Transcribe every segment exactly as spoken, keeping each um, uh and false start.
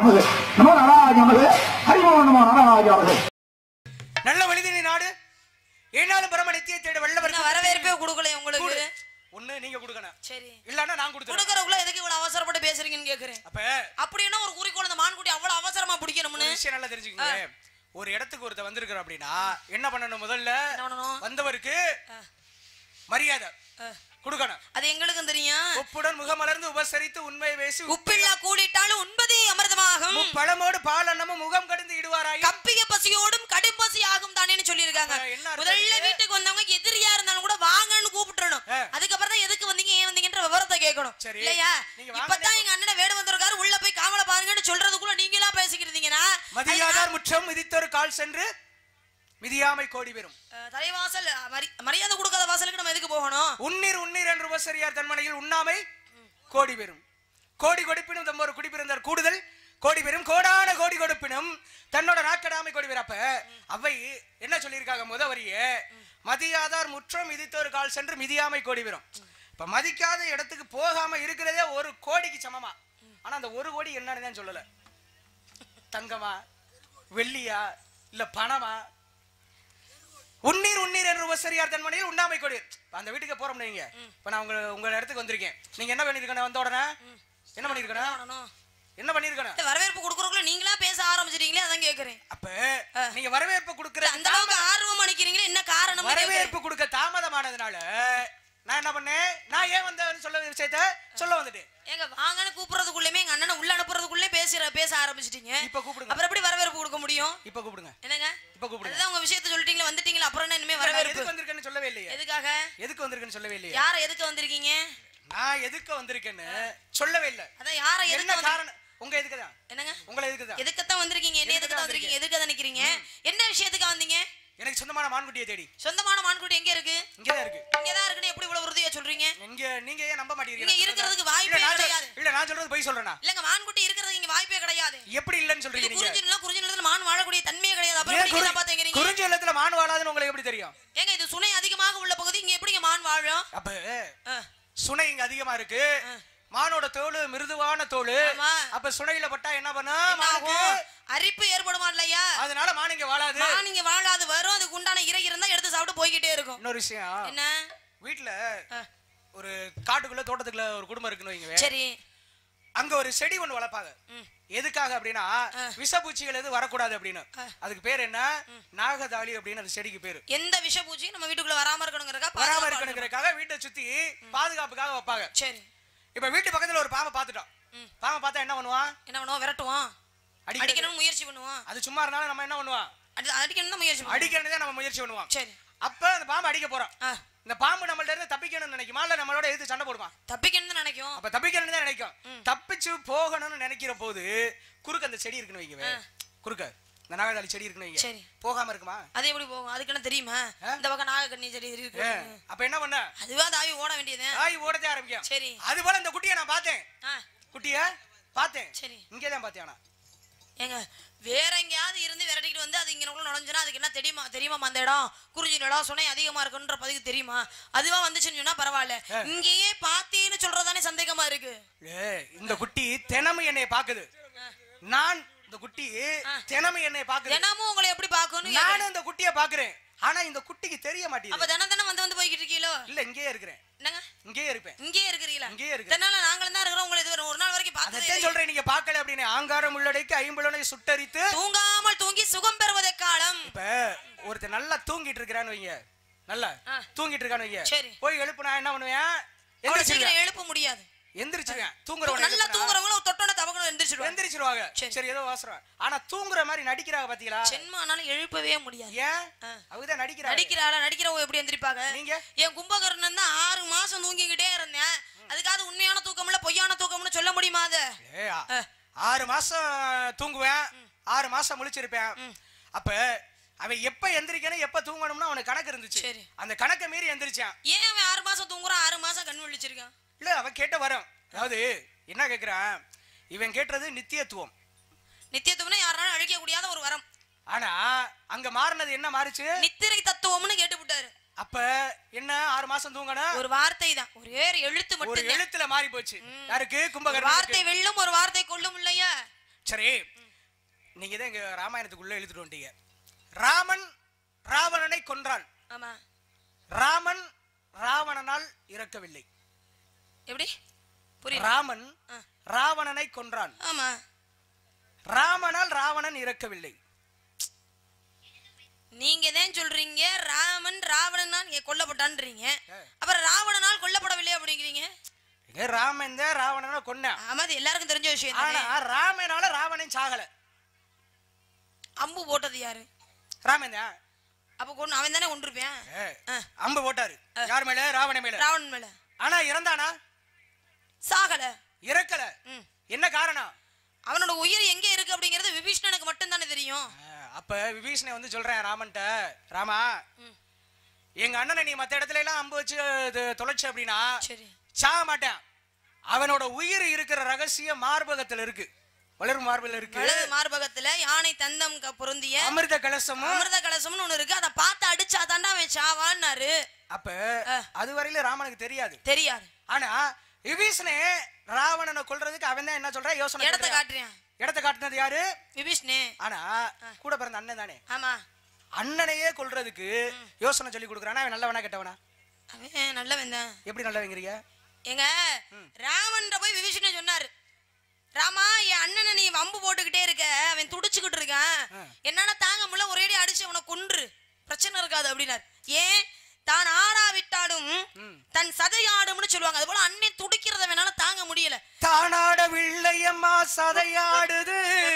நமது நமோ நாராஜ நமது ஹரிமோ நமோ நாராஜ நமது. நல்ல வழிதினி நாடு ஏனாலும் பரம நித்திய தேட வெள்ளவர் வரவேற்பே கொடுக்கல உங்களுக்கு. ஒண்ணு நீங்க கொடுக்கணும். சரி. இல்லன்னா நான் கொடுத்துறேன். கொடுக்கறதுக்குள்ள எதுக்கு இவ்வளவு அவசரப்பட்டு பேசுறீங்கன்னு கேக்குறேன். அப்ப அப்படினா ஒரு குறிக்கோள் அந்த மான்குட்டி அவ்வளவு அவசரமா பிடிக்கணும்னு விஷயம் நல்லா தெரிஞ்சுக்கங்க. ஒரு இடத்துக்கு ஒருத்த வந்திருக்கார் அப்படினா என்ன பண்ணணும்? முதல்ல வந்தவருக்கு மரியாதை கொடுக்கணும். அது எங்களுக்கும் தெரியும். உப்புடன் முகமலர்ந்து உபசரித்து உண்மை பேசி உப்பில்லா கூடிட்டாலும் உண்பதே அமிர்தமாகும். பழமோடு பால் அன்னமும் முகம் கடந்து இடுவாராய். கப்பிய பசியோடும் கடும் பசி ஆகும் தானேன்னு சொல்லியிருக்காங்க. முதல்ல வீட்டுக்கு வந்தவங்க எதிரியா இருந்தாலும் கூட வாங்கன்னு கூப்பிட்டுறணும். அதுக்கப்புறம் தான் எதுக்கு வந்தீங்க ஏன் வந்தீங்கன்ற விவரத்தை கேட்கணும் இல்லையா? இப்பதான் எங்க அண்ணனை வேடு வந்திருக்காரு உள்ள போய் காவலை பாருங்கன்னு சொல்றதுக்குள்ள நீங்களா பேசிக்கிறீங்கன்னா மதியாதார் முற்றம் மிதித்தொரு கால் சென்று மிதியாமை கோடி பெறும். தலைவாசல் மரியாதை கொடுக்காத வாசலுக்கு நம்ம எதுக்கு போகணும்? உன்னீர் உன்னீர் என்று உபசரியார் தன்மனையில் உண்ணாமை கோடி பெறும். கோடி கொடுப்பினும் தம் ஒரு குடிப்பிறந்தார் கூடுதல் கோடி பெறும். கோடான கோடி கொடுப்பினும் தன்னோட நாக்கடாமை கோடி பெறும். அப்ப அவை என்ன சொல்லியிருக்காங்க? முத வரியே மதியாதார் முற்றம் மிதித்தொரு கால் சென்று மிதியாமை கோடி பெறும். இப்ப மதிக்காத இடத்துக்கு போகாம இருக்கிறதே ஒரு கோடிக்கு சமமா. ஆனா அந்த ஒரு கோடி என்னன்னு தான் சொல்லல. தங்கமா வெள்ளியா இல்ல பணமா? உன்னீர் உன்னீர் என்று உபசரியார் தன்மனையில் உண்ணாமை கோடி. அந்த வீட்டுக்கு போறோம் நீங்க. இப்ப நான் உங்க உங்க இடத்துக்கு வந்திருக்கேன். நீங்க என்ன பண்ணிருக்கணும்? வந்த உடனே என்ன பண்ணிருக்கணும்? என்ன பண்ணிருக்கணும்? வரவேற்பு கொடுக்கறதுக்குள்ள நீங்களா பேச ஆரம்பிச்சிட்டீங்களே அதான் கேக்குறேன். அப்ப நீங்க வரவேற்பு கொடுக்கற அந்த அளவுக்கு ஆர்வம் அளிக்கிறீங்களே என்ன காரணம்? வரவேற்பு கொடுக்க தாமதமானதுனால நான் என்ன பண்ணேன்? நான் ஏன் வந்தேன்னு சொல்ல விஷயத்த சொல்ல வந்துட்டேன். ஏங்க வாங்கன்னு கூப்பிடுறதுக்குள்ளேமே எங்க அண்ணனை உள்ள அனுப்புறதுக்குள்ளே பேசுற பேச ஆரம்பிச்சிட்டீங்க. இப்ப கூப்பிடுங்க. அப்புறம் எப்படி வரவேற்பு கொடுக்க முடியும்? இப்ப கூப்பிடுங்க. என்னங்க? இப்ப கூப்பிடுங்க. அதான் உங்க விஷயத்தை சொல்லிட்டீங்களா வந்துட்டீங்களா அப்புறம் என்ன இனிமே வரவேற்பு? எதுக்கு வந்திருக்கேன்னு சொல்லவே இல்லையே. எதுக்காக? எதுக்கு வந்திருக்கேன்னு சொல்லவே இல்லையே. யார எதுக்கு வந்திருக்கீங்க? நான் எதுக்கு வந்திருக்கேன்னு சொல்லவே இல்ல. அதான் யார எதுக்கு என்ன காரணம்? உங்க எதுக்கு தான்? என்னங்க? உங்களை எதுக்கு தான்? எதுக்கு தான் வந்திருக்கீங்க? என்ன எதுக்கு தான் வந்திருக்கீங்க? எதுக்கு தான் நிக்கிறீங்க? என்ன விஷயத்துக்கு வந்தீங்க? எனக்கு சொந்தமான மான்குட்டியை தேடி. சொந்தமான மான்குட்டி எங்க இருக்கு? இங்க தான் இருக்கு. இங்க தான் இருக்குன்னு எப்படி இவ்வளவு உறுதியா சொல்றீங்க? இங்க நீங்க ஏன் நம்ப மாட்டீங்க? இங்க இருக்குறதுக்கு வாய்ப்பே கிடையாது. இல்ல நான் சொல்றது பொய் சொல்றேனா? இல்லங்க மான்குட்டி இருக்குறதுக்கு இங்க வாய்ப்பே கிடையாது. எப்படி இல்லன்னு சொல்றீங்க நீங்க? குறிஞ்சில குறிஞ்சில மான் வாழக்கூடிய தன்மையே கிடையாது. அப்புறம் எப்படி என்ன பாத்தீங்க? குறிஞ்சிலத்துல மான் வாழாதுன்னு உங்களுக்கு எப்படி தெரியும்? ஏங்க இது சுனை அதிகமாக உள்ள பகுதி இங்க எப்படிங்க மான் வாழும்? அப்ப சுனை இங்க அதிகமா இருக்கு. மானோட தோல் மிருதுவான தோல். அப்ப சுனையில பட்டா என்ன பண்ணும்? மானுக்கு அரிப்பு ஏற்படுமா இல்லையா? அதனால மான் இங்க வாழாது. மான் இங்க வாழாது. வரும் அதுக்கு உண்டான இறை இருந்தா எடுத்து சாப்பிட்டு போய்கிட்டே இருக்கும். இன்னொரு விஷயம் என்ன? வீட்ல ஒரு காட்டுக்குள்ள தோட்டத்துக்குள்ள ஒரு குடும்பம் இருக்குன்னு வைங்க. சரி. அங்க ஒரு செடி ஒண்ணு வளர்ப்பாங்க. எதுக்காக அப்படின்னா விஷப்பூச்சிகள் எது வரக்கூடாது அப்படின்னு. அதுக்கு பேர் என்ன? நாகதாளி அப்படின்னு அந்த செடிக்கு பேரு. எந்த விஷப்பூச்சியும் நம்ம வீட்டுக்குள்ள வராம இருக்கணும்ங்கறதுக்காக வராம இருக்கணும்ங்கறதுக்காக வீட்டை சுத்தி பாதுகாப்புக்காக வைப்பாங்க. சரி. இப்ப வீட்டு பக்கத்துல ஒரு பாம்பை பாத்துட்டோம். பாம்பை பார்த்தா என்ன பண்ணுவான்? என்ன பண்ணுவான்? விரட்டுவான். அடிக்கணும் முயற்சி பண்ணுவான். அது சும்மா இருந்தாலும் நம்ம என்ன பண்ணுவோம்? அடிக்கணும் தான் முயற்சி பண்ணுவோம். அடிக்கணும் தான் நம்ம முயற்சி பண்ணுவோம். சரி. அப்ப அந்த பாம்பை அடிக்க போறோம். இந்த பாம்பு நம்மள்ட்ட இருந்து தப்பிக்கணும்னு நினைக்குமா இல்ல நம்மளோட எதிர்த்து சண்டை போடுமா? தப்பிக்கணும்னு நினைக்கும். அப்ப தப்பிக்கணும்னு தான் நினைக்கும். தப்பிச்சு போகணும்னு நினைக்கிற போது குறுக்க அந்த செடி இருக்குன்னு வைக்கவே. குறுக்க இந்த நாகதாளி செடி இருக்குன்னு வைங்க. சரி. போகாம இருக்குமா? அது எப்படி போகும்? அதுக்கு என்ன தெரியுமா? இந்த பக்கம் நாகக்கண்ணி செடி இருக்கு. அப்ப என்ன பண்ண? அதுவா தாவி ஓட வேண்டியது. தாவி ஓடவே ஆரம்பிக்கும். சரி. அது போல இந்த குட்டியை நான் பார்த்தேன். குட்டிய பார்த்தேன். சரி. இங்கே தான் பார்த்தேனா? ஏங்க வேற எங்கயாவது இருந்து விரட்டிட்டு வந்து அது இங்க நுழைஞ்சுனா அதுக்கு என்ன தெரியுமா? தெரியுமா அந்த இடம் குறிஞ்சி இடம் சுனை அதிகமா இருக்குன்ற பதிவுக்கு தெரியுமா? அதுவா வந்துச்சுன்னு சொன்னா பரவாயில்ல. இங்கேயே பாத்தீன்னு சொல்றதானே சந்தேகமா இருக்கு. இந்த குட்டி தினமும் என்னைய பாக்குது. நான் இந்த குட்டி தினமும் என்னைய பாக்குது. தினமும் உங்களை எப்படி பாக்கணும்? நானும் இந்த குட்டியை பாக்குறேன். ஆனா இந்த குட்டிக்கு தெரிய மாட்டேங்குது. அப்ப தினம் தினம் வந்து வந்து போய்கிட்டு இருக்கீங்களோ? இல்ல இங்கேயே இருக்கிறேன். என்னங்க? இங்கேயே இருப்பேன். இங்கேயே இருக்கிறீங்களா? இங்கேயே இருக்கேன். தெனால நாங்களும் தான் இருக்கறோம். உங்களை இது ஒரு நாள் வரைக்கும் பார்த்ததே இல்ல. அத சொல்றேன் நீங்க பார்க்கல அப்படினே. ஆங்காரம் உள்ளடைக்கு ஐம்புலனை சுட்டரித்து தூங்காமல் தூங்கி சுகம் பெறுவதே காலம். இப்ப ஒருத்தர் நல்லா தூங்கிட்டு இருக்கான்னு வைங்க. நல்லா தூங்கிட்டு இருக்கான்னு வைங்க. போய் எழுப்புனா என்ன பண்ணுவேன்? எந்திரிச்சு எழுப்ப முடியாது. எந்திரிச்சிருவேன். தூங்குறவங்க நல்லா தூங்குறவங்க தொட்டோட தவக்கணும் எந்திரிச்சிடுவாங்க. எந்திரிச்சிடுவாங்க. சரி ஏதோ வாசறோம். ஆனா தூங்குற மாதிரி நடிக்கறாங்க பாத்தீங்களா? சென்மானால எழுப்பவே முடியாது. ஏன்? அவங்க தான் நடிக்கறாங்க. நடிக்கறாளா? நடிக்கறவங்க எப்படி எந்திரிப்பாங்க? நீங்க என் கும்பகர்ணன் தான் ஆறு மாசம் தூங்கிக்கிட்டே இருந்தேன். அதுக்காக உண்மையான தூக்கம் இல்ல பொய்யான தூக்கம்னு சொல்ல முடியுமா? அத ஆறு மாசம் தூங்குவேன். ஆறு மாசம் முழிச்சிருப்பேன். அப்ப அவன் எப்ப எந்திரிக்கணும் எப்ப தூங்கணும்னு அவனுக்கு கணக்கு இருந்துச்சு. அந்த கணக்கை மீறி எந்திரிச்சான். ஏன் அவன் ஆறு மாசம் தூங்குறான்? ஆறு மாசம் கண் விழிச்சிருக்கான். இல்ல அவன் கேட்ட வரும். அதாவது என்ன கேக்குறான்? இவன் கேட்டது நித்தியத்துவம். நித்தியத்துவம்னா யாராலும் அழிக்க முடியாத ஒரு வரம். ஆனா அங்க மாறினது என்ன மாறிச்சு? நித்திரை தத்துவம்னு கேட்டு விட்டாரு. அப்ப என்ன ஆறு மாசம் தூங்கணும்? ஒரு வார்த்தை தான். ஒரே எழுத்து மட்டும். ஒரு எழுத்துல மாறி போச்சு. யாருக்கு? கும்பகர்ணன். வார்த்தை வெல்லும் ஒரு வார்த்தை கொல்லும் இல்லையா? சரி, நீங்க தான் இங்க ராமாயணத்துக்குள்ள எழுதிட்டு வந்துட்டீங்க. ராமன் ராவணனை கொன்றான். ஆமா. ராமன் ராவணனால் இறக்கவில்லை. எப்படி? புரியல. ராமன் ராவணனை கொன்றான். ஆமா. ராமனால் ராவணன் இறக்கவில்லை. நீங்க தான் சொல்றீங்க ராமன் ராவணனால் கொல்லப்பட்டான்றீங்க. அப்புறம் ராவணனால் கொல்லப்படவில்லை அப்படிங்கிறீங்க. ராமன் தான் ராவணனை கொன்னான். ஆமா, அது எல்லாருக்கும் தெரிஞ்ச விஷயம். ஆனா ராமனால ராவணன் சாகல. அம்பு போட்டது யாரு? ராமன் தான். அப்ப கொன்னு அவன் தானே கொன்றுப்பேன். அம்பு போட்டாரு. யார் மேல? ராவணன் மேல. ராவணன் மேல. ஆனா இறந்தானா? சாகல. இறக்கல. என்ன காரணம்? அவனோட உயிர் எங்க இருக்கு அப்படிங்கறது விபீஷணனுக்கு மட்டும் தானே தெரியும். அப்ப விபீஷணன் வந்து சொல்றேன் ராமன்ட்ட, ராமா எங்க அண்ணனை நீ மத்த இடத்துல எல்லாம் அம்பு வச்சு தொலைச்சு அப்படின்னா சாக மாட்டேன். அவனோட உயிர் இருக்கிற ரகசியம் மார்பகத்துல இருக்கு. வளரும் மார்பகத்துல இருக்கு. வலது மார்பகத்துல யானை தந்தம் பொருந்திய அமிர்த கலசம் அமிர்த கலசம்னு ஒண்ணு இருக்கு. அத பார்த்து அடிச்சா தாண்டா அவன் சாவான்னாரு. அப்ப அதுவரையில ராமனுக்கு தெரியாது. தெரியாது. ஆனா விபீஷணே ராவணனை கொல்றதுக்கு அவன் தான் என்ன சொல்ற யோசனை இடத்தை காட்டுறான். இடத்தை காட்டுனது யாரு? விபீஷணே. ஆனா கூட பிறந்த அண்ணன் தானே. ஆமா. அண்ணனையே கொல்றதுக்கு யோசனை சொல்லி கொடுக்குறானா அவன் நல்லவனா கெட்டவனா? அவன் நல்லவன் தான். எப்படி நல்லவங்கிறீங்க? எங்க ராமன் போய் விபீஷணன் சொன்னாரு, ராமா என் அண்ணனை நீ வம்பு போட்டுக்கிட்டே இருக்க, அவன் துடிச்சுக்கிட்டு இருக்கான், என்னால தாங்க முடியல, ஒரேடி அடிச்சு அவனை கொன்று பிரச்சனை இருக்காது அப்படின்னாரு. ஏன்? தான் ஆடாவிட்டாலும் தன் சதையாடும்னு சொல்லுவாங்க. அது போல அண்ணன் துடிக்கிறத வேணாலும் தாங்க முடியல. தானாடவில்லையம்மா சதையாடுது,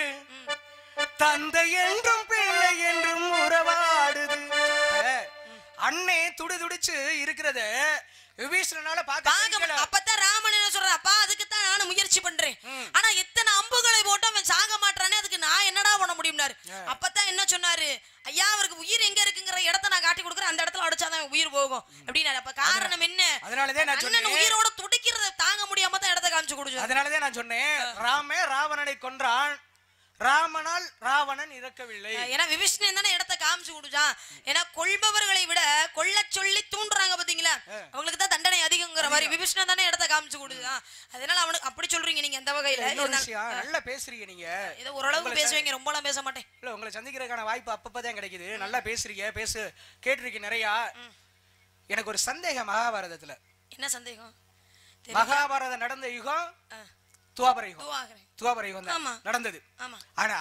தந்தை என்றும் பிள்ளை என்றும் உறவாடுது. அண்ணே துடி துடிச்சு இருக்கிறத விபீஷணனால பாக்க. அப்பதான் ராமன் என்ன சொல்ற, அப்பா அதுக்கு தான் நானும் முயற்சி பண்றேன், ஆனா எத்தனை அம்புகளை போட்டு அவன் சாக மாட்டானே, அதுக்கு நான் என்னடா பண்ண முடியும்னாரு. அப்பதான் என்ன சொன்னாரு, ஐயா அவருக்கு உயிர் எங்க இருக்குங்கிற இடத்த நான் காட்டி கொடுக்குறேன், அந்த இடத்துல அடிச்சாதான் உயிர் போகும் அப்படின்னாரு. அப்ப காரணம் என்ன? அதனாலதான் நான் சொன்னேன் உயிரோட துடிக்கிறத தாங்க முடியாம தான் இடத்த காமிச்சு கொடுச்சு. அதனாலதான் நான் சொன்னேன் ராமே ராவணனை கொன்றான், ராமனால் ராவணன் இறக்கவில்லை. ஏன்னா விபீஷணன் தானே இடத்த காமிச்சு கொடுச்சான். ஏன்னா கொல்பவர்களை விட கொல்ல சொல்லி தூண்டுறாங்க பாத்தீங்களா, அவங்களுக்கு தான் தண்டனை அதிகங்கிற மாதிரி விபீஷணன் தானே இடத்த காமிச்சு கொடுச்சான். அதனால அவனுக்கு அப்படி சொல்றீங்க நீங்க அந்த வகையில. நல்லா பேசுறீங்க நீங்க. ஏதோ ஓரளவுக்கு பேசுவீங்க, ரொம்ப எல்லாம் பேச மாட்டேன். இல்ல உங்களை சந்திக்கிறதுக்கான வாய்ப்பு அப்பப்பதான் கிடைக்குது. நல்லா பேசுறீங்க, பேசு கேட்டிருக்கீங்க நிறைய. எனக்கு ஒரு சந்தேகம் மகாபாரதத்துல. என்ன சந்தேகம்? மகாபாரதம் நடந்த யுகம் துவாபர யுகம். துவாபர யுகம் தான் நடந்தது. ஆனா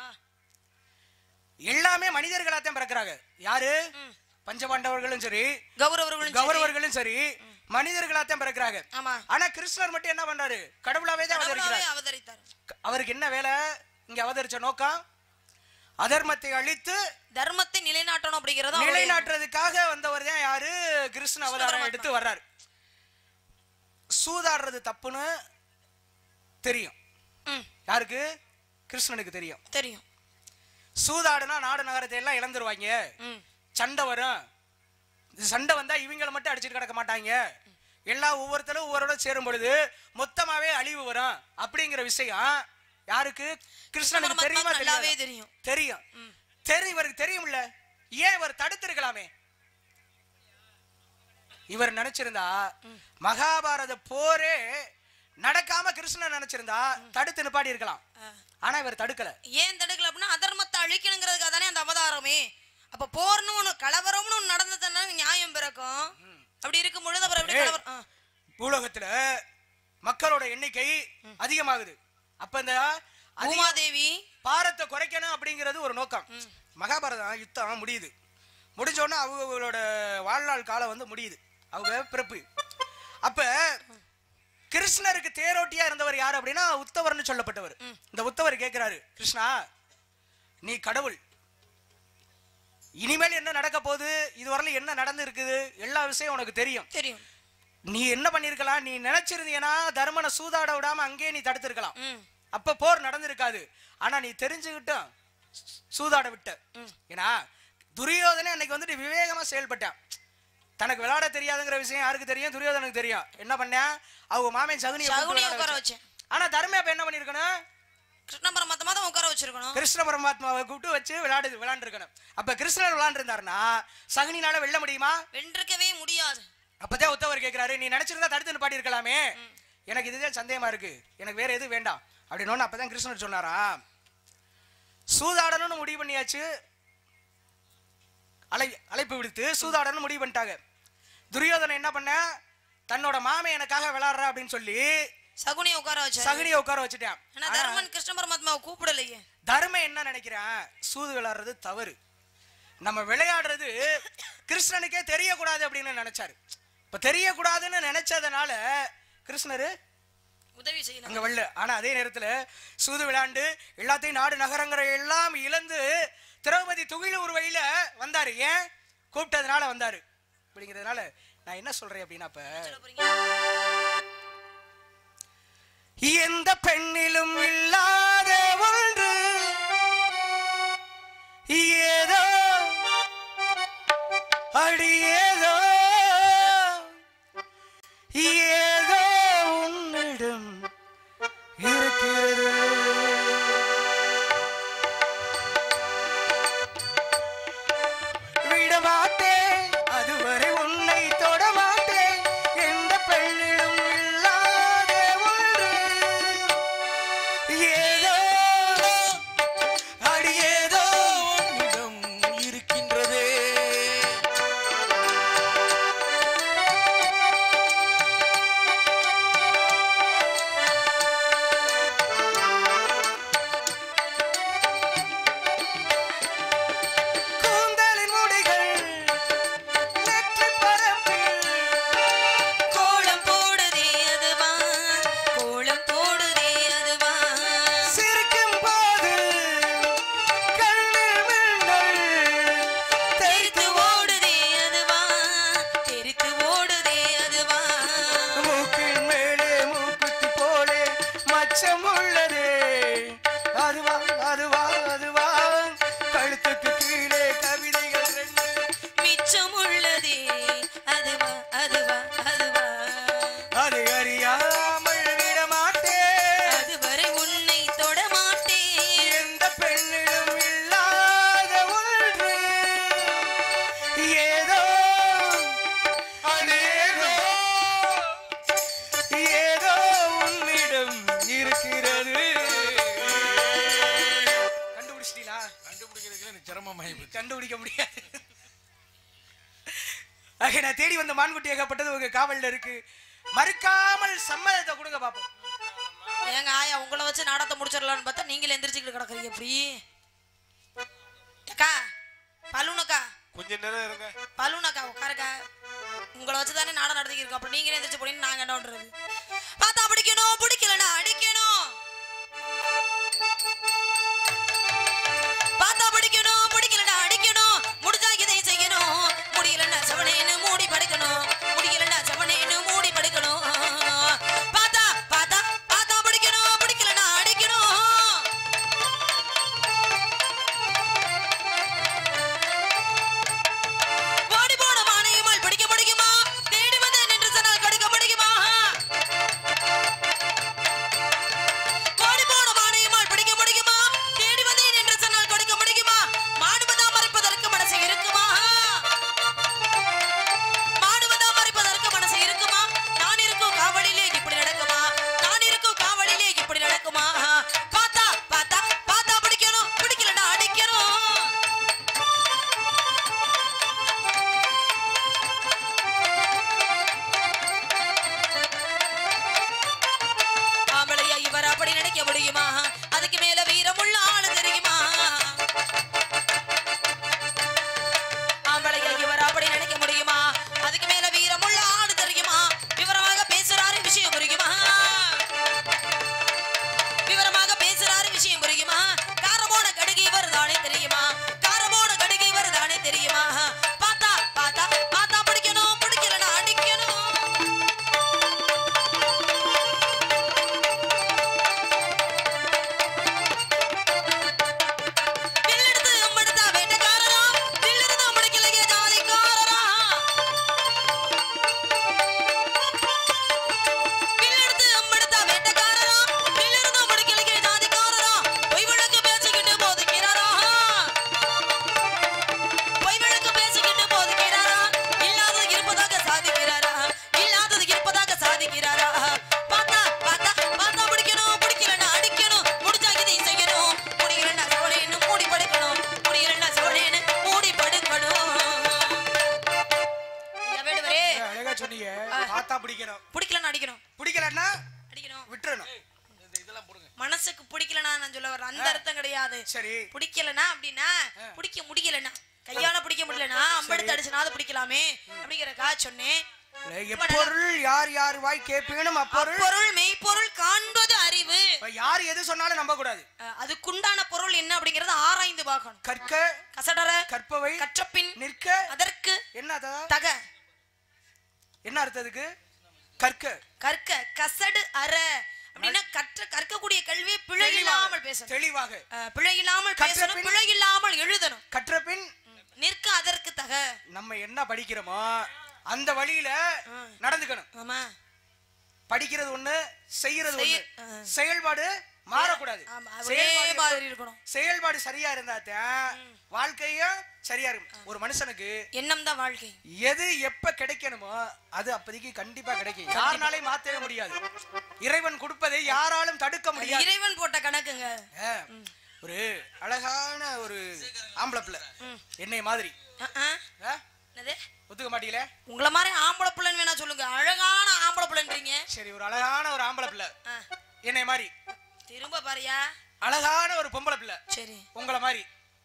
எல்லாமே மனிதர்களாத்தான் பிறக்கிறாங்க. யாரு? பஞ்சபாண்டவர்களும் சரி கௌரவர்களும் கௌரவர்களும் சரி மனிதர்களாத்தான் பிறக்கிறாங்க. ஆனா கிருஷ்ணர் மட்டும் என்ன பண்றாரு? கடவுளாவே தான் அவதரிக்கிறார். அவருக்கு என்ன வேலை? இங்க அவதரிச்ச நோக்கம் அதர்மத்தை அழித்து தர்மத்தை நிலைநாட்டணும் அப்படிங்கறத நிலைநாட்டுறதுக்காக வந்தவர் தான் யாரு? கிருஷ்ண அவதாரம் எடுத்து வர்றாரு. சூதாடுறது தப்புன்னு தெரியும். யாருக்கு? கிருஷ்ணனுக்கு தெரியும். தெரியும். சூதாடுனா நாடு நகரத்தை எல்லாம் இழந்துருவாங்க, சண்டை வரும். சண்டை வந்தா இவங்களை மட்டும் அடிச்சுட்டு கிடக்க மாட்டாங்க, எல்லாம் ஒவ்வொருத்தரும் ஒவ்வொருட சேரும் பொழுது மொத்தமாவே அழிவு வரும் அப்படிங்கிற விஷயம் யாருக்கு? கிருஷ்ணனுக்கு தெரியுமா? தெரியும். தெரியும். தெரியும். இவருக்கு தெரியும்ல, ஏன் இவர் தடுத்திருக்கலாமே? இவர் நினைச்சிருந்தா மகாபாரத போரே நடக்காம கிருஷ்ணன் நினைச்சிருந்தா தடுத்து நிப்பாடி இருக்கலாம். ஆனா இவர் தடுக்கல. ஏன் தடுக்கல அப்படின்னா அதர்மத்தை அழிக்கணுங்கிறதுக்காக தானே அந்த அவதாரமே. அப்ப போர்னு ஒண்ணு கலவரம்னு ஒண்ணு நடந்ததுன்னா நியாயம் பிறக்கும். அப்படி இருக்கும் பொழுது அப்புறம் எப்படி கலவரம்? பூலோகத்துல மக்களோட எண்ணிக்கை அதிகமாகுது. அப்ப இந்த பூமாதேவி பாரத்தை குறைக்கணும் அப்படிங்கிறது ஒரு நோக்கம். மகாபாரதம் யுத்தம் முடியுது. முடிஞ்சோன்னா அவங்களோட வாழ்நாள் காலம் வந்து முடியுது, அவங்க பிறப்பு. அப்ப கிருஷ்ணருக்கு தேரோட்டியா இருந்தவர் யாரு அப்படின்னா உத்தவர்னு சொல்லப்பட்டவர். இந்த உத்தவர் கேட்கிறாரு, கிருஷ்ணா நீ கடவுள், இனிமேல் என்ன நடக்க போகுது, இதுவரையில என்ன நடந்து இருக்குது, எல்லா விஷயம் உனக்கு தெரியும். தெரியும். நீ என்ன பண்ணிருக்கலாம்? நீ நினைச்சிருந்தீனா தர்மனை சூதாட விடாம அங்கேயே நீ தடுத்திருக்கலாம், அப்ப போர் நடந்திருக்காது. ஆனா நீ தெரிஞ்சுக்கிட்டும் சூதாட விட்ட. ஏன்னா துரியோதனை அன்னைக்கு வந்துட்டு விவேகமா செயல்பட்டான். தனக்கு விளையாட தெரியாதுங்கிற விஷயம் யாருக்கு தெரியும்? துரியோதனுக்கு தெரியும். என்ன பண்ண? அவங்க மாமன் சகுனியை உட்கார வச்சேன். ஆனா தர்ம அப்ப என்ன பண்ணிருக்கணும்? கிருஷ்ண பரமாத்மா தான் உட்கார வச்சிருக்கணும். கிருஷ்ண பரமாத்மாவை கூப்பிட்டு வச்சு விளையாடு விளையாண்டு இருக்கணும். அப்ப கிருஷ்ணர் விளையாண்டு இருந்தாருன்னா சகுனினால வெல்ல முடியுமா? வென்றிருக்கவே முடியாது. அப்பதான் உத்தவர் கேட்கிறாரு, நீ நினைச்சிருந்தா தடுத்து பாடி இருக்கலாமே, எனக்கு இதுதான் சந்தேகமா இருக்கு, எனக்கு வேற எதுவும் வேண்டாம், அப்படின்னு அப்பதான் கிருஷ்ணர் சொன்னாரா, சூதாடணும்னு முடிவு பண்ணியாச்சு, அழை அழைப்பு விடுத்து சூதாடணும் முடிவு பண்ணிட்டாங்க. துரியோதனை என்ன பண்ண, தன்னோட மாமே எனக்காக விளையாடுறா அப்படின்னு சொல்லி சகுனியை உட்கார வச்சு சகுனியை உட்கார வச்சுட்டான். ஆனா தர்மன் கிருஷ்ண பரமாத்மாவை கூப்பிடலையே. தர்மன் என்ன நினைக்கிறான், சூது விளையாடுறது தவறு, நம்ம விளையாடுறது கிருஷ்ணனுக்கே தெரியக்கூடாது அப்படின்னு நினைச்சாரு. இப்ப தெரியக்கூடாதுன்னு நினைச்சதுனால கிருஷ்ணரு உதவி செய்யணும் அங்க வரல. ஆனா அதே நேரத்துல சூது விளையாண்டு எல்லாத்தையும் நாடு நகரங்களை எல்லாம் இழந்து திரௌபதி துகிலூர் வழியில வந்தாரு. ஏன் கூப்பிட்டதுனால வந்தாரு அப்படிங்கிறதுனால நான் என்ன சொல்றேன் அப்படின்னா, அப்ப எந்த பெண்ணிலும் இல்லாத ஒன்று ஏதோ அடி ஏதோ ஏதோ உன்னிடம் இருக்கிறது. விடமாட்டேன் அதுவரை உன்னை தொடமாட்டேன், எந்த பெண்ணிலும் இல்லாத ஒன்று ஏதோ அடி ஏதோ உன்னிடம் இருக்கின்றது. கண்டுபிடிக்க முடியாது. நான் தேடி வந்த மான்குட்டி ஏகப்பட்டது உங்க காவல்ல இருக்கு, மறுக்காமல் சம்மதத்தை கொடுங்க பாப்போம். ஏங்க ஆயா உங்களை வச்சு நாடகத்தை முடிச்சிடலாம்னு பார்த்தா நீங்களே எந்திரிச்சுக்கிட்டு கிடக்குறீங்க. எப்படி அக்கா பலூனக்கா கொஞ்ச நேரம் இருங்க. பலூனக்கா உட்காருக்கா, உங்களை வச்சு தானே நாடகம் நடத்திக்கிருக்கோம். அப்புறம் நீங்களே எந்திரிச்சு போனீங்க, நாங்க என்ன பண்றது? பார்த்தா பிடிக்கணும், பிடிக்கலன்னா அடிக்கணும். பார்த்தா பிடிக்கணும், பிடிக்கலன்னா அடிக்கணும். முடிஞ்சா இதை செய்யணும், முடியலன்னா செவனேன்னு மூடி படுக்கணும், முடியலன்னா செவனேன்னு மூடி படுக்கணும். பார்த்தா பார்த்தா பார்த்தா பிடிக்கணும், பிடிக்கலன்னா அடிக்கணும். ஓடி போன வானையுமால் பிடிக்க முடியுமா, தேடி வந்து நின்று சொன்னால் கடுக்க முடியுமா? பிடிக்கணும், பிடிக்கலன்னா அடிக்கணும், பிடிக்கலன்னா அடிக்கணும், விட்டுறணும். மனசுக்கு பிடிக்கலனா நான் சொல்ல வர அந்த அர்த்தம் கிடையாது. சரி, பிடிக்கலனா அப்படின்னா பிடிக்க முடியலனா, கையால பிடிக்க முடியலனா அம்பெடுத்து அடிச்சனால பிடிக்கலாமே அப்படிங்கறக்கா சொன்னேன். எப்பொருள் யார் யார் வாய் கேட்பீனும் அப்பொருள் பொருள் மெய்ப்பொருள் காண்பது அறிவு. யார் எது சொன்னாலும் நம்ப கூடாது. அதுக்குண்டான பொருள் என்ன அப்படிங்கறத ஆராய்ந்து பார்க்கணும். கற்க கசடர கற்பவை கற்றபின் நிற்க அதற்கு என்ன தக. என்ன அர்த்தத்துக்கு கற்க? கற்க கசடு அற அப்படின்னா கற்ற கற்கக்கூடிய கல்வி பிழை இல்லாமல் பேசணும், தெளிவாக பிழை இல்லாமல் பேசணும், பிழை இல்லாமல் எழுதணும். கற்றபின் நிற்க அதற்கு தக. நம்ம என்ன படிக்கிறோமோ அந்த வழியில நடந்துக்கணும். ஆமா, படிக்கிறது ஒண்ணு, செய்யறது ஒண்ணு, செயல்பாடு மாறக்கூடாது. செயல்பாடு சரியா இருந்தாதான் வாழ்க்கையும் சரியா இருக்கும். ஒரு மனுஷனுக்கு எண்ணம் தான் வாழ்க்கை. எது எப்ப கிடைக்கணுமோ அது அப்போதைக்கு கண்டிப்பா கிடைக்கும். யாராலையும் மாத்தவே முடியாது. இறைவன் கொடுப்பதை யாராலும் தடுக்க முடியாது. இறைவன் போட்ட கணக்குங்க. ஒரு அழகான ஒரு ஆம்பளை பிள்ளை என்னை மாதிரி ஒத்துக்க மாட்டீங்களே. உங்கள மாதிரி ஆம்பளை பிள்ளைன்னு வேணா சொல்லுங்க, அழகான ஆம்பளை பிள்ளைன்றீங்க. சரி, ஒரு அழகான ஒரு ஆம்பளை பிள்ளை என்னை மாதிரி. திரும்ப பாரியா, அழகான ஒரு பொம்பளை பிள்ளை. சரி, உங்கள மாதிரி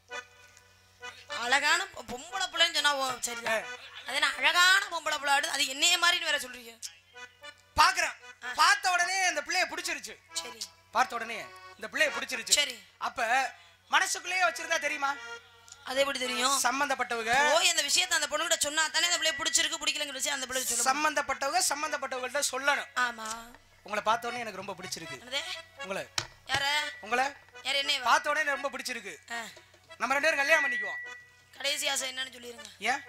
அழகான பொம்பளை பிள்ளைன்னு சொன்னா சரி. அது நான் அழகான பொம்பளை பிள்ளை, அது என்னைய மாதிரின்னு வேற சொல்றீங்க. பாக்குறேன், பார்த்த உடனே இந்த பிள்ளைய பிடிச்சிருச்சு. சரி, பார்த்த உடனே இந்த பிள்ளைய பிடிச்சிருச்சு. சரி, அப்ப மனசுக்குள்ளேயே வச்சிருந்தா தெரியுமா? அது எப்படி தெரியும்? சம்பந்தப்பட்டவங்க போய் அந்த விஷயத்தை அந்த பொண்ணுகிட்ட சொன்னா தானே அந்த பிள்ளை பிடிச்சிருக்கு பிடிக்கலங்கிற விஷயம் அந்த பிள்ளை சொல்ல. சம்பந்தப்பட்டவங்க சம்பந்தப்பட்டவங்கள்ட்ட சொல்லணும். ஆமா, உங்களை பார்த்த உடனே எனக்கு ரொம்ப பிடிச்சிருக்கு. உங்களை யார? உங்களை யார? என்ன பார்த்த உடனே ரொம்ப பிடிச்சிருக்கு, நம்ம ரெண்டு பேரும் கல்யாணம் பண்ணிக்குவோம். கடைசி ஆசை என்னன்னு சொல்லிருங்க. ஏன்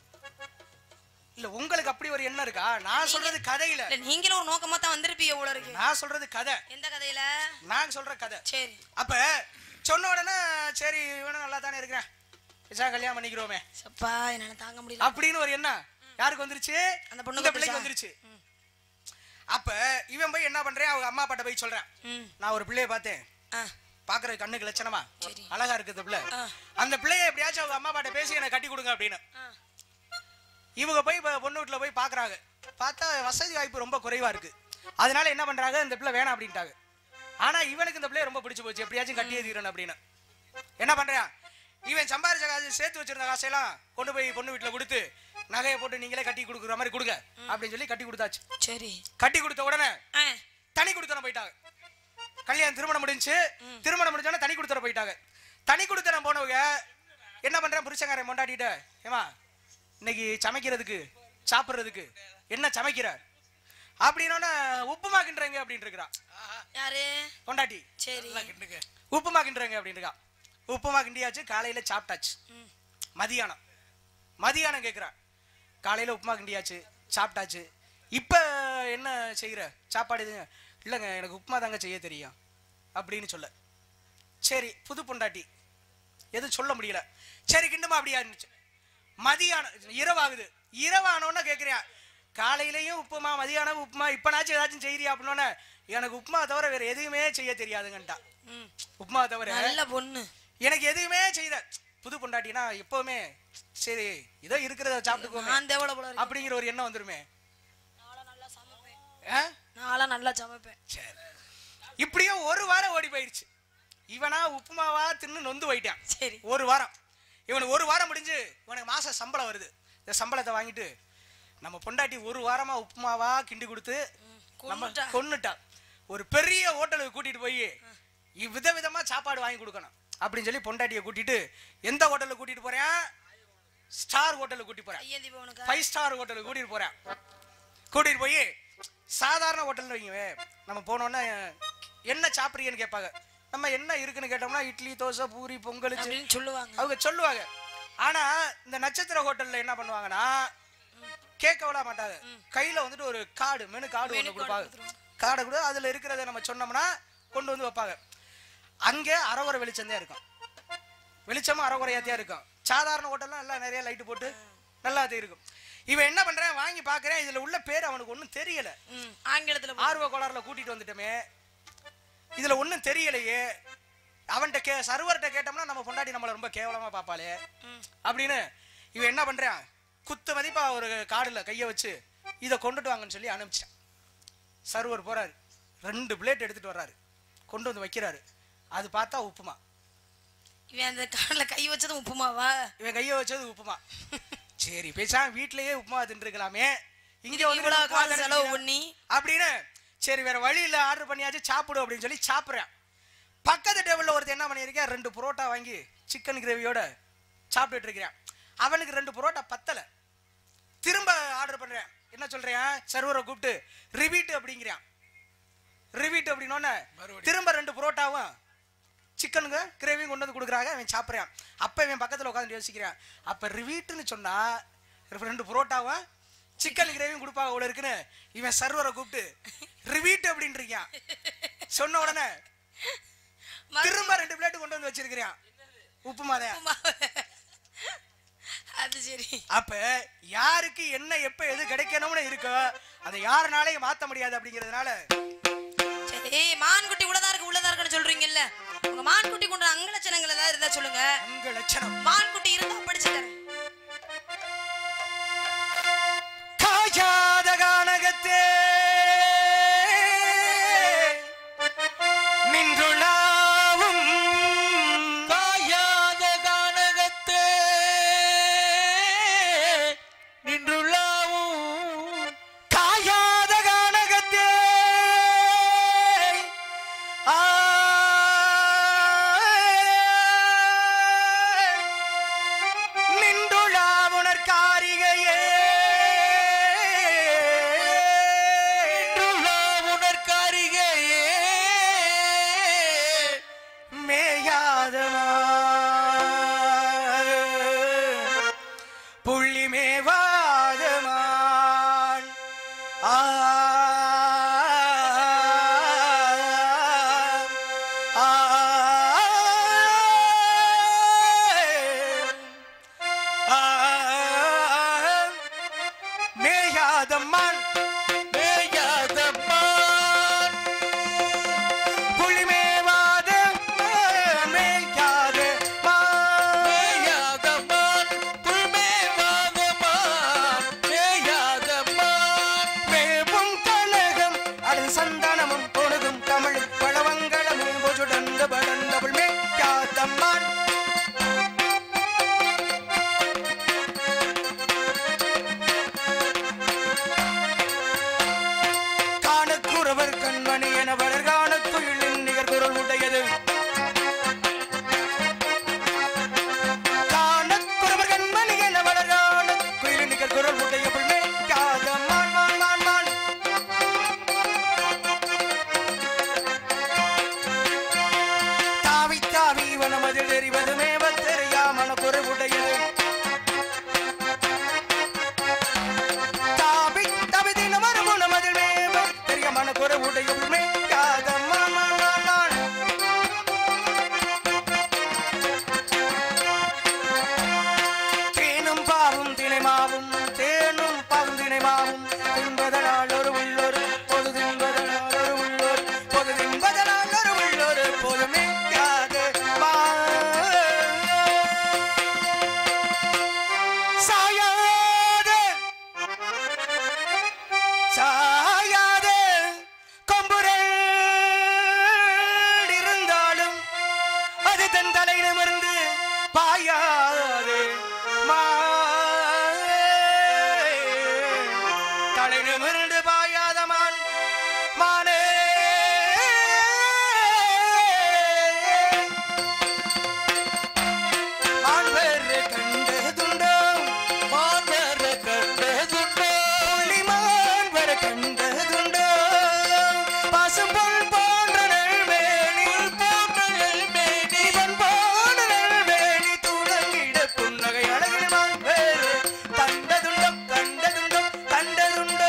இல்ல உங்களுக்கு அப்படி ஒரு எண்ணம் இருக்கா? நான் சொல்றது கதையில. இல்ல, நீங்களும் ஒரு நோக்கமா தான் வந்திருப்பீங்க போல இருக்கு. நான் சொல்றது கதை. எந்த கதையில? நான் சொல்ற கதை. சரி, அப்ப சொன்ன உடனே சரி இவனும் நல்லா தானே இருக்கிறேன், விசா கல்யாணம் பண்ணிக்கிறோமே சப்பா என்னால தாங்க முடியல அப்படின்னு ஒரு எண்ணம் யாருக்கு வந்துருச்சு? அந்த பொண்ணுக்கு பிள்ளைக்கு வந்துருச்சு. அப்ப இவன் போய் என்ன பண்றேன், அவங்க அம்மா அப்பாட்ட போய் சொல்றேன், நான் ஒரு பிள்ளைய பார்த்தேன், பாக்குறது கண்ணுக்கு லட்சணமா அழகா இருக்குது பிள்ளை, அந்த பிள்ளைய எப்படியாச்சும் அவங்க அம்மா அப்பாட்ட பேசி எனக்கு கட்டி கொடுங்க அப்படின்னு. இவங்க போய் பொண்ணு வீட்டுல போய் பாக்குறாங்க. பார்த்தா வசதி வாய்ப்பு ரொம்ப குறைவா இருக்கு. அதனால என்ன பண்றாங்க, இந்த பிள்ளை வேணாம் அப்படின்ட்டாங்க. ஆனா இவனுக்கு இந்த பிள்ளைய ரொம்ப பிடிச்சு போச்சு, எப்படியாச்சும் கட்டி ஏறிடணும் அப்படின்னு. என்ன பண்றான், இவன் சம்பாரிச்ச காசு சேர்த்து வச்சிருந்த காசையெல்லாம் கொண்டு போய் பொண்ணு வீட்டுல கொடுத்து நகையை போட்டு நீங்களே கட்டி கொடுக்குற மாதிரி கொடுங்க அப்படின்னு சொல்லி கட்டி கொடுத்தாச்சு. சரி, கட்டி கொடுத்த உடனே தனி கொடுத்தன போயிட்டாங்க. கல்யாணம் திருமணம் முடிஞ்சு, திருமணம் முடிஞ்சோடனே தனி கொடுத்தன போயிட்டாங்க. தனி கொடுத்தனம் போனவங்க என்ன பண்றேன், புருஷங்காரன் கொண்டாடிட்ட, ஏமா இன்னைக்கு சமைக்கிறதுக்கு சாப்பிடுறதுக்கு என்ன சமைக்கிற அப்படின்னா உப்புமா கிண்டுறங்க அப்படின்னு இருக்கிறான். யாரு? கொண்டாட்டி. சரி, உப்புமா கிண்டுறங்க அப்படின்னு இருக்கா. உப்புமா கிண்டியாச்சு, காலையில சாப்பிட்டாச்சு. மதியானம் மதியானம் கேட்குறான், காலையில உப்புமா கிண்டியாச்சு சாப்பிட்டாச்சு, இப்ப என்ன செய்யற சாப்பாடு? இதுங்க இல்லைங்க எனக்கு உப்புமா தாங்க செய்ய தெரியும் அப்படின்னு சொல்ல. சரி, புது பொண்டாட்டி எதுவும் சொல்ல முடியல. சரி கிண்டுமா அப்படியா இருந்துச்சு. மதியானம் இரவாகுது. இரவானோன்னு கேட்குறியா, காலையிலையும் உப்புமா மதியானம் உப்புமா, இப்பனாச்சும் ஏதாச்சும் செய்யறியா அப்படின்னோன்னே எனக்கு உப்புமா தவிர வேற எதுவுமே செய்ய தெரியாதுங்கன்ட்டா. உப்புமா தவிர நல்ல பொண்ணு எனக்கு எதுவுமே செய்த. புது பொண்டாட்டினா எப்பவுமே சரி ஏதோ இருக்கிறத சாப்பிட்டுக்கோங்க அப்படிங்கிற ஒரு எண்ணம் வந்துருமே. நான்லாம் நல்லா சமைப்பேன். சரி, இப்படியோ ஒரு வாரம் ஓடி போயிடுச்சு. இவனா உப்புமாவா தின்னு நொந்து போயிட்டான். சரி, ஒரு வாரம். இவனுக்கு ஒரு வாரம் முடிஞ்சு இவனுக்கு மாச சம்பளம் வருது. இந்த சம்பளத்தை வாங்கிட்டு நம்ம பொண்டாட்டி ஒரு வாரமா உப்புமாவா கிண்டி கொடுத்து நம்ம கொன்னுட்டா. ஒரு பெரிய ஹோட்டலுக்கு கூட்டிட்டு போய் விதவிதமா சாப்பாடு வாங்கி கொடுக்கணும் அப்படின்னு சொல்லி பொண்டாட்டியை கூட்டிட்டு எந்த ஹோட்டலுக்கு கூட்டிட்டு போறேன், ஸ்டார் ஹோட்டலுக்கு கூட்டிட்டு போறேன், ஃபைவ் ஸ்டார் ஹோட்டலுக்கு கூட்டிட்டு போறேன். கூட்டிட்டு போய் சாதாரண ஹோட்டல் வைங்க, நம்ம போனோன்னா என்ன சாப்பிடுறீங்கன்னு கேட்பாங்க. நம்ம என்ன இருக்குன்னு கேட்டோம்னா இட்லி தோசை பூரி பொங்கல் சொல்லுவாங்க, அவங்க சொல்லுவாங்க. ஆனா இந்த நட்சத்திர ஹோட்டல்ல என்ன பண்ணுவாங்கன்னா கேட்கவிட மாட்டாங்க. கையில வந்துட்டு ஒரு கார்டு, மெனு கார்டு ஒன்று கொடுப்பாங்க. கார்டை கூட அதுல இருக்கிறத நம்ம சொன்னோம்னா கொண்டு வந்து வைப்பாங்க. அங்கே அரைகுறை வெளிச்சம் இருக்கும், வெளிச்சமும் அரைகுறையாத்தியா இருக்கும். சாதாரண ஹோட்டல்லாம் நல்லா நிறைய லைட்டு போட்டு நல்லா இருக்கும். இவன் என்ன பண்றேன், வாங்கி பாக்குறேன், இதுல உள்ள பேர் அவனுக்கு ஒன்னும் தெரியல. ஆங்கிலத்துல ஆர்வ கோளாறுல கூட்டிட்டு வந்துட்டோமே, இதுல ஒன்னும் தெரியலையே. அவன்கிட்ட கே சர்வர்கிட்ட கேட்டோம்னா நம்ம பொண்டாட்டி நம்மள ரொம்ப கேவலமா பாப்பாளே அப்படின்னு இவன் என்ன பண்றான், குத்து மதிப்பா ஒரு கார்டுல கைய வச்சு இதை கொண்டுட்டு வாங்கன்னு சொல்லி அனுப்பிச்சிட்டேன். சர்வர் போறாரு, ரெண்டு பிளேட் எடுத்துட்டு வர்றாரு, கொண்டு வந்து வைக்கிறாரு. அது பார்த்தா உப்புமா. இவன் அந்த கால்ல கை வச்சது உப்புமாவா? இவன் கையை வச்சது உப்புமா. சரி பேசாம வீட்லயே உப்புமா தின்றுக்கலாமே, இங்க வந்து செலவு பண்ணி அப்படின்னு. சரி வேற வழி இல்ல, ஆர்டர் பண்ணியாச்சு, சாப்பிடு அப்படின்னு சொல்லி சாப்பிட்றேன். பக்கத்து டேபிள்ல ஒருத்தர் என்ன பண்ணியிருக்கேன், ரெண்டு புரோட்டா வாங்கி சிக்கன் கிரேவியோட சாப்பிட்டுட்டு இருக்கிறேன். அவனுக்கு ரெண்டு புரோட்டா பத்தல. திரும்ப ஆர்டர் பண்றேன். என்ன சொல்றேன், சர்வரை கூப்பிட்டு ரிவீட் அப்படிங்கிறான். ரிவீட் அப்படின்னோன்னு திரும்ப ரெண்டு புரோட்டாவும் சிக்கனுங்க கிரேவியும் கொண்டு வந்து கொடுக்குறாங்க. அவன் சாப்பிட்றான். அப்ப இவன் பக்கத்துல உட்காந்து யோசிக்கிறான், அப்ப ரிவீட்னு சொன்னா ரெண்டு புரோட்டாவும் சிக்கன் கிரேவியும் கொடுப்பாங்க அவ்வளவு இருக்குன்னு இவன் சர்வரை கூப்பிட்டு ரிவீட் அப்படின்னு இருக்கான். சொன்ன உடனே திரும்ப ரெண்டு பிளேட் கொண்டு வந்து வச்சிருக்கிறான் உப்புமாதான். அது சரி. அப்ப யாருக்கு என்ன எப்ப எது கிடைக்கணும்னு இருக்கோ அதை யாருனாலையும் மாத்த முடியாது அப்படிங்கிறதுனால. சரி, மான்குட்டி உள்ளதா இருக்கு உள்ளதா இருக்குன்னு சொல்றீங்கல்ல, உங்க மான்குட்டி கொண்ட அங்க லட்சணங்கள் ஏதாவது இருந்தா சொல்லுங்க. அங்க லட்சணம் மான்குட்டி இருந்தா படிச்சுக்கிறேன். காயாத கானகத்தே நின்றுளாவும், காயாத கானகத்தே நின்றுளாவும், காயாத கானகத்தே ஆ நின்றுளாவுணர் காரிகையே புள்ளி மேவாதமான் ஆ மேயாதம்மான் மேயாதம்மான் புள்ளி மேவாத மேயாத மேயாதம்மான் புல் மேவாதமான் மேயாதம்மான் மேவும் கனகம் அடன் சந்தானமும் பொழுதும் தமிழ் பழவங்களமே பொஜுடந்த படந்த புல் மேயாதம்மான் காணக்குறவர் கண்மணி என வளர்கான குயிலின் நிகர் குரல் உடையது. காணக்குறவர் கண்மணி என வளர்கான குயிலின் நிகர் குரல் உடைய புல்மே காத மான் மான் மான் மான் தாவி தாவி வனமதில் தெரிவது மேவ தெரியாமன குரல் உடையது. தாவி தாவி தினம் மறுமுனமதில் மேவ தெரியாமன குரல் உடைய புல்மே காத மான் மான் மான் மான் தேனும் பாவும் தினைமாவும் தேனும் பாவும் தினைமாவும் தின்பதனால் ஒரு உள்ளொரு பொது தின்பதனால் ஒரு உள்ளொரு பொது தின்பதனால் ஒரு உள்ளொரு பொதுமே யாது சாயாத சாயாத கொம்புரல் இருந்தாலும் அது தன் தலை நிமிர்ந்து பாயாது தலை நிமிர்ந்து பாயாத மான் மானே மான்வர் கண்டதுண்டோ மான்வர் கண்டதுண்டோ புள்ளி மான்வர் கண்டதுண்டோ பசும்பொல் போன்ற நெல்மேனி போன்ற நெல்மேனி இவன் போன்ற நெல்மேனி துளங்கிட புன்னகை அழகில் மான்வர் கண்டதுண்டோ கண்டதுண்டோ கண்டதுண்டோ.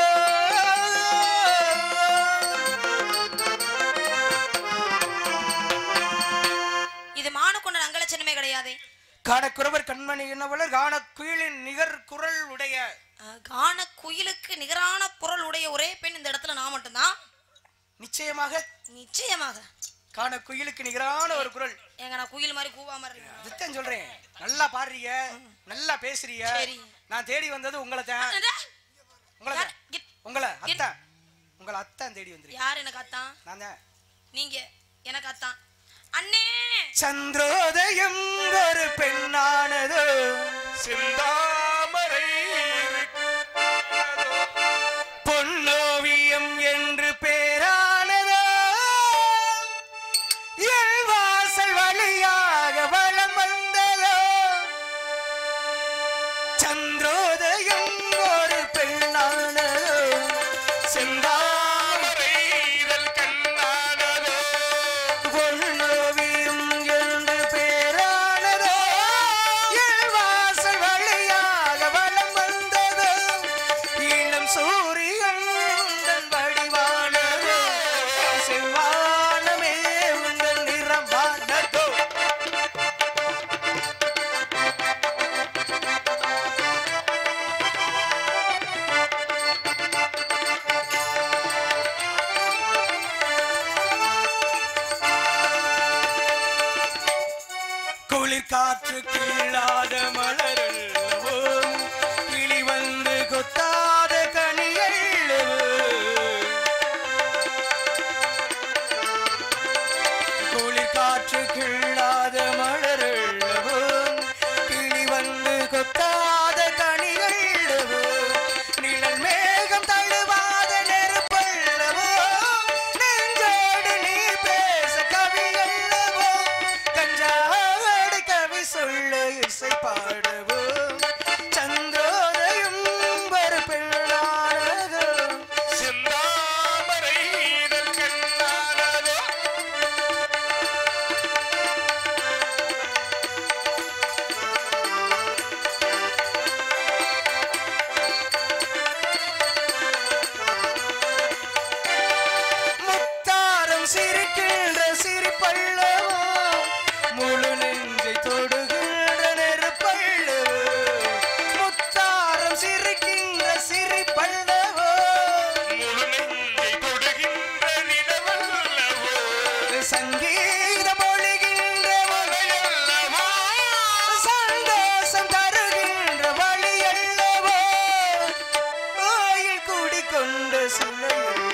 இது மானு கொண்ட அங்க லட்சணமே கிடையாது. காணக்குறவர் கண்மணி என்னவளர் காண குயிலின் நிகர் குரல் உடைய. காண குயிலுக்கு நிகரான குரல் உடைய ஒரே பெண் இந்த இடத்துல நான் மட்டும்தான். நிச்சயமாக நிச்சயமாக காண குயிலுக்கு நிகரான ஒரு குரல். ஏங்க நான் குயில் மாதிரி கூவாம இருக்கேன். அதுதான் சொல்றேன். நல்லா பாடுறீங்க, நல்லா பேசுறீங்க. சரி. நான் தேடி வந்தது உங்களை தான். உங்களுக்கு உங்களை அத்தா உங்களை அத்தான் தேடி வந்திருக்கேன். யார் எனக்கு அத்தான்? நான் தான். நீங்க எனக்கு அத்தான். அண்ணே சந்திரோதயம் ஒரு பெண்ணானது சிந்தாமரை பொன்னோவியம் என்று பேரானதோ என் வாசல் வழியாக வளம் வந்ததோ சந்திரோதயம் ஒரு பெண்ணானதோ செந்தாமரை இதழ் கண்ணானதோ பொன்னோவியம் என்று பேரானதோ என் வாசல் வழியாக வளம் வந்ததோ இளம் சூரியன் உந்தன் வடிவானதோ செவ்வானமே உந்தன் நிறமானதோ குளிர் காற்று கீழாத மலரல்லவோ கிளி வந்து கொத்தாத கனியல்லவோ குளிர் காற்று கீழாத மலரல்லவோ கிளி வந்து கொத்தாத கனியல்லவோ நிழல் மேகம் தழுவாத நெருப்பல்லவோ நெஞ்சோடு நீ பேச கவியல்லவோ கஞ்சாடு கவி சொல்ல இசை பாடவோ சந்திரோதயம் ஒரு பெண்ணானதோ சிந்தாமரை இதழ் கண்ணானதோ முத்தாரம் சிரிக்கின்ற சிரிப்பல்லவோ முழு நெஞ்சை தொடுகின்ற நெருப்பல்லவோ முத்தாரம் சிரிக்கின்ற சிரிப்பல்லவோ முழு நெஞ்சை தொடுகின்ற நிலவல்லவோ சங்கீத மொழிகின்ற அலையல்லவோ சந்தோஷம் தருகின்ற வழியல்லவோ ஆயில் கூடிக்கொண்ட சிலையல்லவோ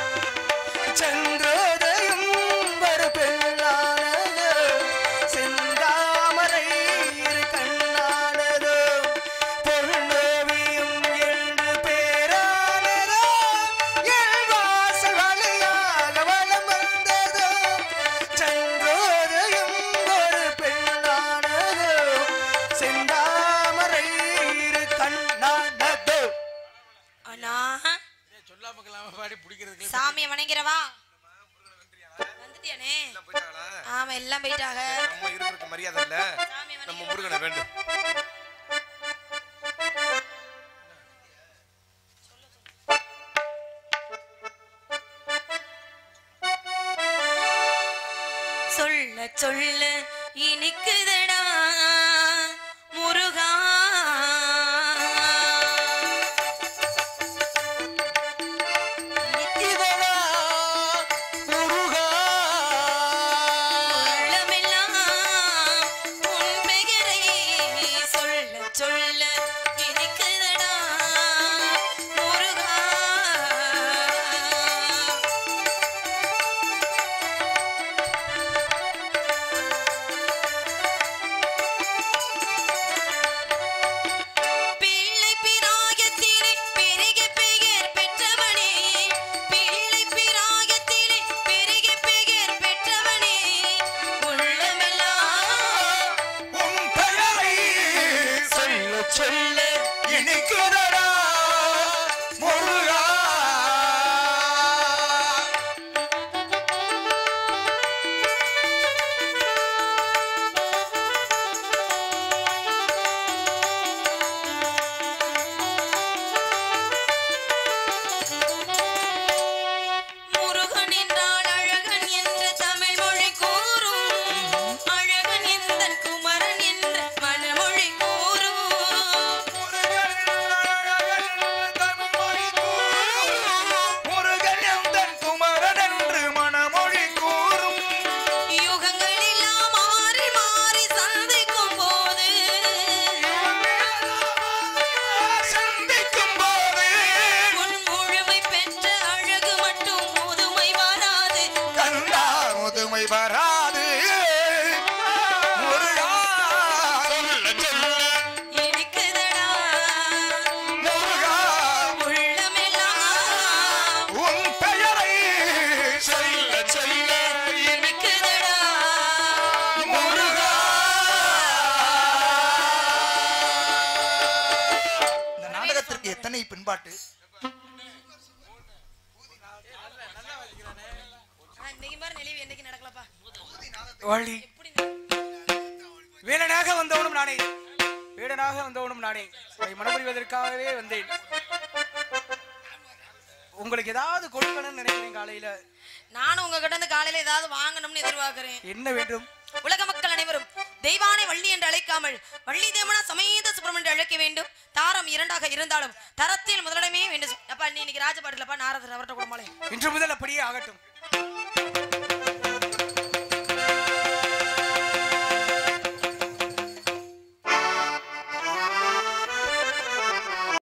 சந்திரோதயம் ஒரு பெண்ணானதோ செந்தாமரை இரு கண்ணானதோ பொன்னோவியம் என்று பேரானதோ என் வாசல் வழியாக வலம் வந்ததோ சந்திரோதயம் ஒரு பெண்ணானதோ செந்தாமரை இரு கண்ணானதோ. அண்ணா சொல்லாமக்கலாம பாடி பிடிக்கிறதுக்கு சாமியை வணங்கிறவா வந்துட்டியானே? ஆமா எல்லாம் போயிட்டாங்க. நம்ம இருக்கிறதுக்கு மரியாதை இல்ல. சாமி நம்ம வணங்கிறவா. முருகனை வேண்டும். சொல்ல சொல்ல இனிக்குதடா முருகா நிக்கிதடா முருகா உள்ளமெல்லாம் உன் பெயரை சொல்ல சொல்ல இனிக்குதடா முருகா பாட்டு. வீரனாக வந்தவனும் நானே, வீரனாக வந்தவனும் நானே. மனமுடிவதற்காகவே வந்தேன். உங்களுக்கு ஏதாவது கொடுக்கணும்னு நினைக்கிறேன். காலையில நானும் உங்ககிட்ட இருந்து காலையில ஏதாவது வாங்கணும்னு எதிர்பார்க்கிறேன். என்ன வேண்டும்? உலக மக்கள் அனைவரும் தெய்வானை வள்ளி என்று அழைக்காமல் வள்ளி தேவனா சமேத சுப்பிரமணியன் அழைக்க வேண்டும். தாரம் இரண்டாக இருந்தாலும் தரத்தில் முதலிடமே வேண்டும். அப்பா நீ இன்னைக்கு ராஜபாட்டிலப்பா நாரதர் அவர்கிட்ட கொடுமாலே. இன்று முதல் அப்படியே ஆகட்டும்.